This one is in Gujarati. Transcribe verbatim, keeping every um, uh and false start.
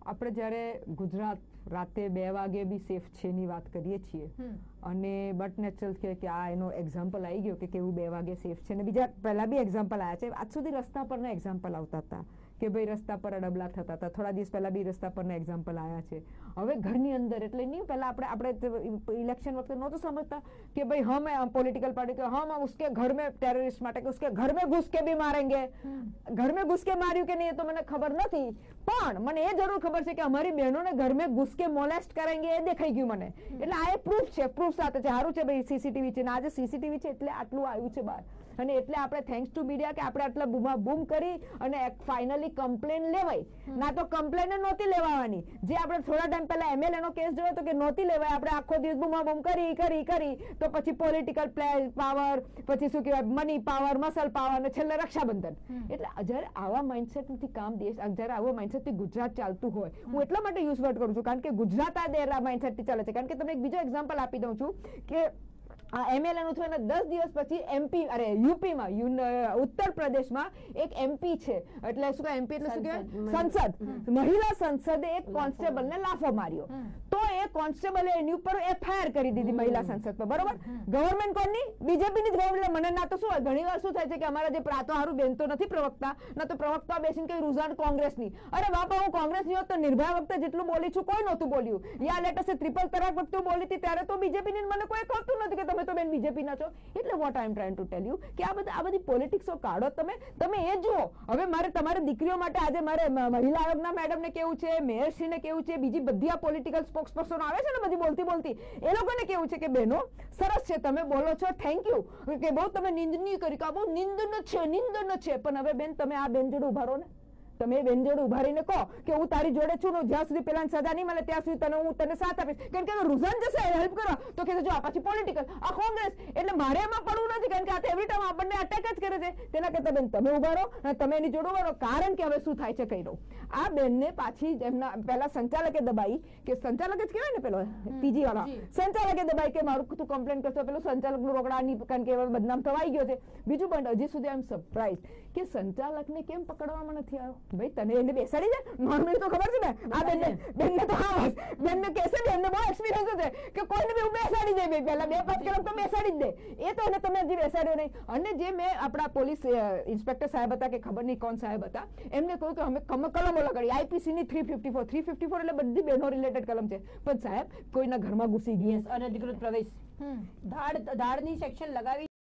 આપણે જ્યારે ગુજરાત રાતે બે વાગે બી સેફ છે ની વાત કરીએ છીએ અને બટ નેચરલ છે કે આ એનો એક્ઝામ્પલ આવી ગયો કે કેવું બે વાગે સેફ છે ને બીજા પહેલા બી એક્ઝામ્પલ આવ્યા છે. આજ સુધી રસ્તા પરના એક્ઝામ્પલ આવતા હતા કે ભાઈ રસ્તા પર અડબલા થતા હતા. થોડા દિવસ પહેલા બી રસ્તા પરના એક્ઝામ્પલ આવ્યા છે. હવે ઘરની અંદર એટલે નહીં પહેલા આપણે આપણે ઇલેક્શન વખતે નહોતું સમજતા કે ભાઈ હમ પોલિટિકલ પાર્ટી કે હમ उसके घर में टेररिस्ट માટે કે उसके घर में घुस के भी मारेंगे. घर में घुस के मार्યું કે નહીં એ તો મને ખબર નથી, પણ મને એ જરૂર ખબર છે કે અમારી બહેનોને ઘર में घुस के मोलेस्ट करेंगे એ દેખાઈ ગયું મને. એટલે આ એ પ્રૂફ છે, પ્રૂફ સાથે છે. સારું છે ભાઈ સીસીટીવી છે ને આજે સીસીટીવી છે એટલે આટલું આવ્યું છે બહાર અને એટલે આપણે થેન્ક્સ ટુ મીડિયા કે આપણે આટલા બૂમા બૂમ કરી અને ફાઇનલી કમ્પ્લેન લેવાય. ના તો કમ્પ્લેન નહોતી લેવાની. જે આપણે થોડા ટાઈમ પહેલા એમએલએ નો કેસ જોયો તો કે નહોતી લેવાય. આપણે આખો દિવસ બૂમા બૂમ કરી કરી કરી તો પછી પોલિટિકલ પાવર, પછી શું કહેવાય મની પાવર, મસલ પાવર અને છેલ્લે રક્ષાબંધન. એટલે જયારે આવા માઇન્ડસેટથી કામ દેશ, જયારે આવા માઇન્ડસેટથી ગુજરાત ચાલતું હોય, હું એટલા માટે યુઝ વર્ડ કરું છું કારણ કે ગુજરાત આ દેર માઇન્ડસેટથી ચાલે છે. કારણ કે તમને એક બીજો એક્ઝામ્પલ આપી દઉં છું કે આ એમએલએ નું થયું અને દસ દિવસ પછી એમપી અરે યુપીમાં ઉત્તર પ્રદેશમાં એક એમપી છે એટલે શું કહે એમપી એટલે શું કહેવાય સંસદ, મહિલા સંસદે એક કોન્સ્ટેબલ ને લાફો માર્યો તો એ કોન્સ્ટેબલે એની ઉપર એફઆઈઆર કરી દીધી મહિલા સંસદ પર. બરોબર, ગવર્મેન્ટ કોની? બીજેપી ની ગવર્મેન્ટ. મને ના તો શું ઘણી વાર શું થાય છે કે અમારા જે પ્રાતો હારું બેન તો નથી પ્રવક્તા, ના તો પ્રવક્તા બેસીને કઈ રુઝાન કોંગ્રેસ ની. અરે બાપા હું કોંગ્રેસ ની હોત તો નિર્ભયા વખતે જેટલું બોલી છું કોઈ નહોતું બોલ્યું. યા લેટેસ્ટ ટ્રિપલ તલાક વખતે બોલી હતી ત્યારે તો બીજેપી ની મને કોઈ કહેતું નથી કે તમે તો બેન બીજેપી ના છો. એટલે what I am trying to tell you કે આ બધા આ બધી પોલિટિક્સો કાઢો તમે તમે એ જુઓ. હવે મારે તમારી દીકરીઓ માટે આજે મારે મહિલા આયોગના મેડમ ને કેવું છે, મેયરશ્રી ને કેવું છે, બીજી બધી આ પોલિટિકલ સ્પોક્સ પર્સન આવે છે ને બધી બોલતી બોલતી એ લોકોને કેવું છે કે બહેનો સરસ છે તમે બોલો છો, થેન્ક યુ કે બહુ તમે નિંદનીય કરી કે આ બહુ નિંદન છે નિંદન છે. પણ હવે બેન તમે આ બેન જોડે ઉભા રહો ને, તમે બેન જોડે ઉભા રહીને કહો કે હું તારી જોડે છું, જ્યાં સુધી પેલા સજા નહીં મળે ત્યાં સુધી તને હું તને સાથ આપીશ. કારણ કે રુઝાન જશે હેલ્પ કરવા તો કે જો આ પાછી પોલિટિકલ આ કોંગ્રેસ. એટલે મારે એમાં પડવું નથી કારણ કે આ એવરી ટાઈમ આપણને અટેક જ કરે છે. તેના કરતા બેન તમે ઉભા રહો અને તમે એની જોડે ઉભા રહો. કારણ કે હવે શું થાય છે કહી દઉં. આ બેનને પાછી એમના પેલા સંચાલકે દબાઈ કે સંચાલક જ કહેવાય ને પેલો પીજી વાળા સંચાલકે દબાઈ કે મારું તું કમ્પ્લેન કરશો, પેલું સંચાલક નું રોકડા નહીં કારણ કે બદનામ થવાઈ ગયો છે. બીજું પણ હજી સુધી આઈ એમ સરપ્રાઇઝ કે સંચાલકને કેમ પકડવામાં નથી આવ્યો. ભાઈ તને એને બેસાડી દે, નોર્મલી તો ખબર છે ને આ બેનને બેનને તો હા બેનને કહેશે ને એમને બહુ એક્સપિરિયન્સ છે કે કોઈને બી બેસાડી દે. ભાઈ પહેલા બે પાંચ કલાક તો બેસાડી જ દે. એ તો એને તમે હજી બેસાડ્યો નહીં. અને જે મેં આપણા પોલીસ ઇન્સ્પેક્ટર સાહેબ હતા કે ખબર નહીં કોણ સાહેબ હતા એમને કહ્યું કે અમે કલમો લગાડી આઈપીસી ની three fifty four three fifty four એટલે બધી બહેનો રિલેટેડ કલમ છે. પણ સાહેબ કોઈના ઘરમાં ઘૂસી ગઈ અનધિકૃત પ્રવેશ ધાડ ધાડની સેક્શન લગાવી